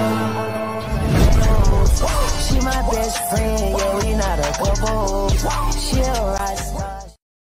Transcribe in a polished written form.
She my best friend, yeah, we not a couple. She a rock star.